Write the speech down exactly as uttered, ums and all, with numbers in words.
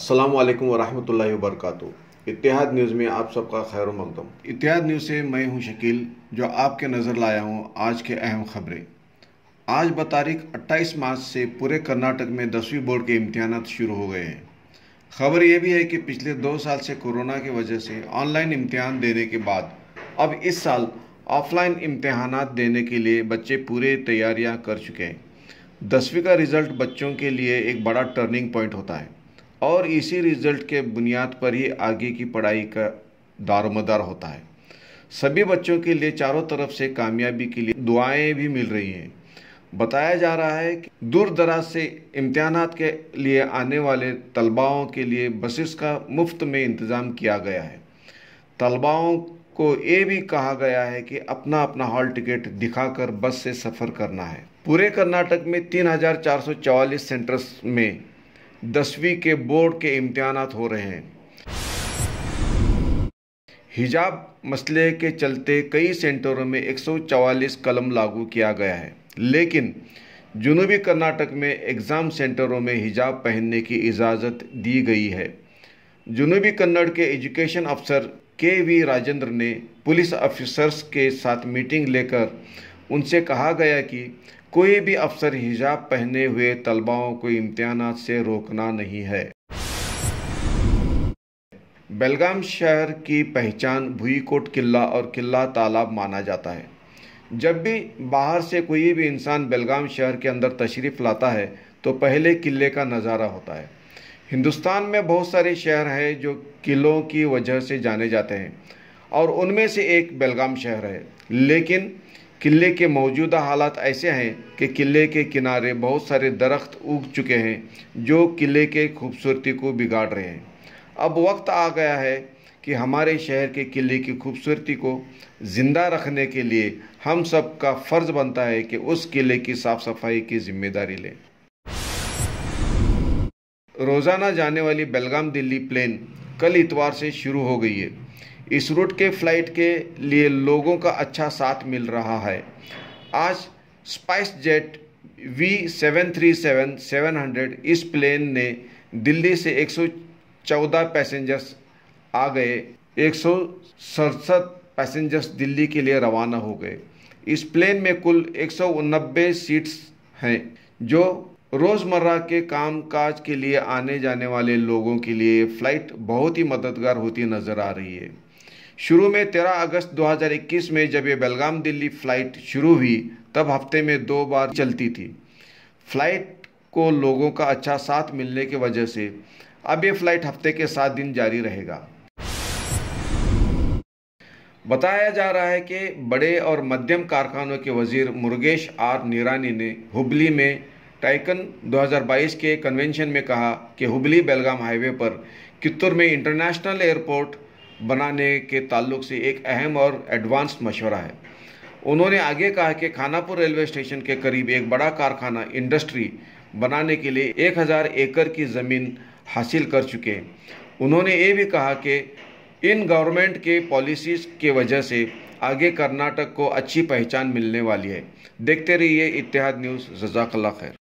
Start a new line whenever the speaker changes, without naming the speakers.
अस्सलाम वालेकुम वरहमतुल्लाहि वबरकातुहू। इत्तेहाद न्यूज़ में आप सबका खैर मकदम। इत्तेहाद न्यूज़ से मैं हूं शकील, जो आपके नज़र लाया हूं आज के अहम खबरें। आज बतारीख अट्ठाईस मार्च से पूरे कर्नाटक में दसवीं बोर्ड के इम्तिहानात शुरू हो गए हैं। खबर यह भी है कि पिछले दो साल से कोरोना की वजह से ऑनलाइन इम्तिहान देने के बाद अब इस साल ऑफलाइन इम्तिहानात देने के लिए बच्चे पूरे तैयारियां कर चुके हैं। दसवीं का रिज़ल्ट बच्चों के लिए एक बड़ा टर्निंग पॉइंट होता है और इसी रिज़ल्ट के बुनियाद पर ही आगे की पढ़ाई का दारोमदार होता है। सभी बच्चों के लिए चारों तरफ से कामयाबी के लिए दुआएं भी मिल रही हैं। बताया जा रहा है कि दूर दराज से इम्तिहानात के लिए आने वाले तलबाओं के लिए बसेस का मुफ्त में इंतज़ाम किया गया है। तलबाओं को ये भी कहा गया है कि अपना अपना हॉल टिकट दिखाकर बस से सफ़र करना है। पूरे कर्नाटक में तीन हज़ार चार सौ चवालीस सेंटर्स में दसवीं के बोर्ड के इम्तिहानात हो रहे हैं। हिजाब मसले के चलते कई सेंटरों में एक सौ चवालीस कलम लागू किया गया है, लेकिन जुनूबी कर्नाटक में एग्ज़ाम सेंटरों में हिजाब पहनने की इजाज़त दी गई है। जुनूबी कन्नड़ के एजुकेशन अफसर के वी राजेंद्र ने पुलिस ऑफिसर्स के साथ मीटिंग लेकर उनसे कहा गया कि कोई भी अफसर हिजाब पहने हुए तलबाओं को इम्तिहानात से रोकना नहीं है। बेलगाम शहर की पहचान भुईकोट किला और किला तालाब माना जाता है। जब भी बाहर से कोई भी इंसान बेलगाम शहर के अंदर तशरीफ़ लाता है तो पहले किले का नज़ारा होता है। हिंदुस्तान में बहुत सारे शहर हैं जो किलों की वजह से जाने जाते हैं और उनमें से एक बेलगाम शहर है, लेकिन किले के मौजूदा हालात ऐसे हैं कि किले के किनारे बहुत सारे दरख्त उग चुके हैं जो किले के खूबसूरती को बिगाड़ रहे हैं। अब वक्त आ गया है कि हमारे शहर के किले की खूबसूरती को ज़िंदा रखने के लिए हम सब का फ़र्ज़ बनता है कि उस किले की साफ़ सफाई की जिम्मेदारी लें। रोज़ाना जाने वाली बेलगाम दिल्ली प्लेन कल इतवार से शुरू हो गई है। इस रूट के फ़्लाइट के लिए लोगों का अच्छा साथ मिल रहा है। आज SpiceJet V seven three seven seven hundred इस प्लेन ने दिल्ली से एक सौ चौदह पैसेंजर्स आ गए। एक सौ सड़सठ पैसेंजर्स दिल्ली के लिए रवाना हो गए। इस प्लेन में कुल एक सौ नब्बे सीट्स हैं, जो रोज़मर्रा के कामकाज के लिए आने जाने वाले लोगों के लिए फ़्लाइट बहुत ही मददगार होती नज़र आ रही है। शुरू में तेरह अगस्त दो हज़ार इक्कीस में जब ये बेलगाम दिल्ली फ़्लाइट शुरू हुई तब हफ्ते में दो बार चलती थी। फ़्लाइट को लोगों का अच्छा साथ मिलने की वजह से अब ये फ़्लाइट हफ्ते के सात दिन जारी रहेगा। बताया जा रहा है कि बड़े और मध्यम कारखानों के वजीर मुरुगेश आर निरानी ने हुबली में टाइकन दो हज़ार बाईस के कन्वेंशन में कहा कि हुबली बेलगाम हाईवे पर कित्तूर में इंटरनेशनल एयरपोर्ट बनाने के ताल्लुक से एक अहम और एडवांस मशवरा है। उन्होंने आगे कहा कि खानापुर रेलवे स्टेशन के करीब एक बड़ा कारखाना इंडस्ट्री बनाने के लिए एक हज़ार एकड़ की ज़मीन हासिल कर चुके हैं। उन्होंने ये भी कहा कि इन गवर्नमेंट के पॉलिसीज़ की वजह से आगे कर्नाटक को अच्छी पहचान मिलने वाली है। देखते रहिए इत्तेहाद न्यूज़। जज़ाकल्लाह खैर।